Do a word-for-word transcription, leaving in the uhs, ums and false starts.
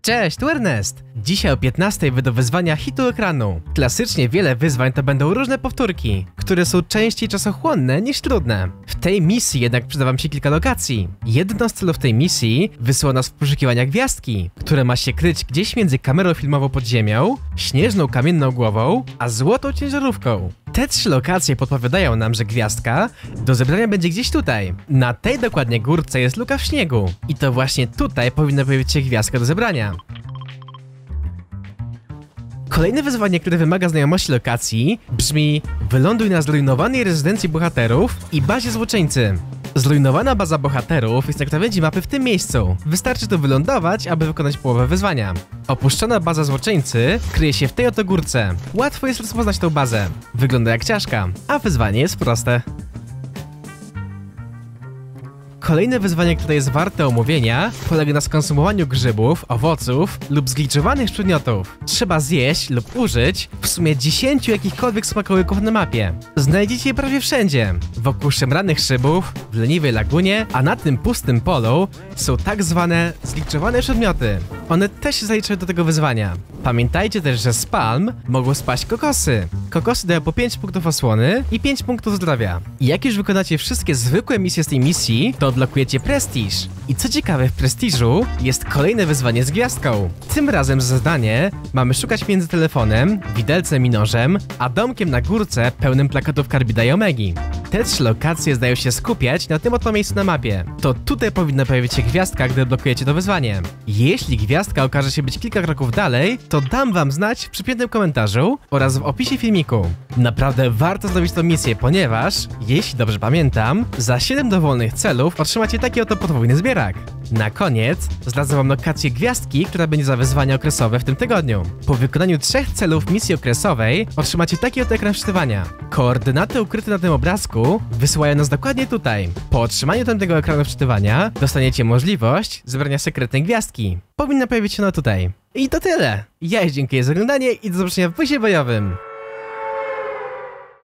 Cześć, tu Ernest! Dzisiaj o piętnastej wyjdą wyzwania hitu ekranu. Klasycznie wiele wyzwań to będą różne powtórki, które są częściej czasochłonne niż trudne. W tej misji jednak przyda wam się kilka lokacji. Jedną z celów tej misji wysłał nas w poszukiwania gwiazdki, która ma się kryć gdzieś między kamerą filmową pod ziemią, śnieżną kamienną głową, a złotą ciężarówką. Te trzy lokacje podpowiadają nam, że gwiazdka do zebrania będzie gdzieś tutaj. Na tej dokładnie górce jest luka w śniegu. I to właśnie tutaj powinna pojawić się gwiazdka do zebrania. Kolejne wyzwanie, które wymaga znajomości lokacji, brzmi: wyląduj na zrujnowanej rezydencji bohaterów i bazie złoczyńcy. Zrujnowana baza bohaterów jest na krawędzi mapy w tym miejscu. Wystarczy tu wylądować, aby wykonać połowę wyzwania. Opuszczona baza złoczyńcy kryje się w tej oto górce. Łatwo jest rozpoznać tą bazę. Wygląda jak czaszka, a wyzwanie jest proste. Kolejne wyzwanie, które jest warte omówienia, polega na skonsumowaniu grzybów, owoców lub zgliczowanych przedmiotów. Trzeba zjeść lub użyć w sumie dziesięciu jakichkolwiek smakołyków na mapie. Znajdziecie je prawie wszędzie. Wokół szemranych szybów, w leniwej lagunie, a na tym pustym polu są tak zwane zgliczowane przedmioty. One też się zaliczają do tego wyzwania. Pamiętajcie też, że z palm mogą spaść kokosy. Kokosy dają po pięć punktów osłony i pięć punktów zdrowia. I jak już wykonacie wszystkie zwykłe misje z tej misji, to odblokujecie prestiż. I co ciekawe, w prestiżu jest kolejne wyzwanie z gwiazdką. Tym razem za zadanie mamy szukać między telefonem, widelcem i nożem, a domkiem na górce pełnym plakatów Carbida i Omegi. Te trzy lokacje zdają się skupiać na tym oto miejscu na mapie. To tutaj powinna pojawić się gwiazdka, gdy odblokujecie to wyzwanie. Jeśli gwiazdka okaże się być kilka kroków dalej, to dam wam znać w przypiętym komentarzu oraz w opisie filmiku. Naprawdę warto zrobić tę misję, ponieważ, jeśli dobrze pamiętam, za siedem dowolnych celów otrzymacie taki oto podwójny zbierak. Na koniec zdradzę wam lokację gwiazdki, która będzie za wyzwanie okresowe w tym tygodniu. Po wykonaniu trzech celów misji okresowej otrzymacie taki oto ekran wczytywania. Koordynaty ukryte na tym obrazku wysyłają nas dokładnie tutaj. Po otrzymaniu tamtego ekranu wczytywania dostaniecie możliwość zebrania sekretnej gwiazdki. Powinna pojawić się ona tutaj. I to tyle. Ja dziękuję za oglądanie i do zobaczenia w wyjściu bojowym.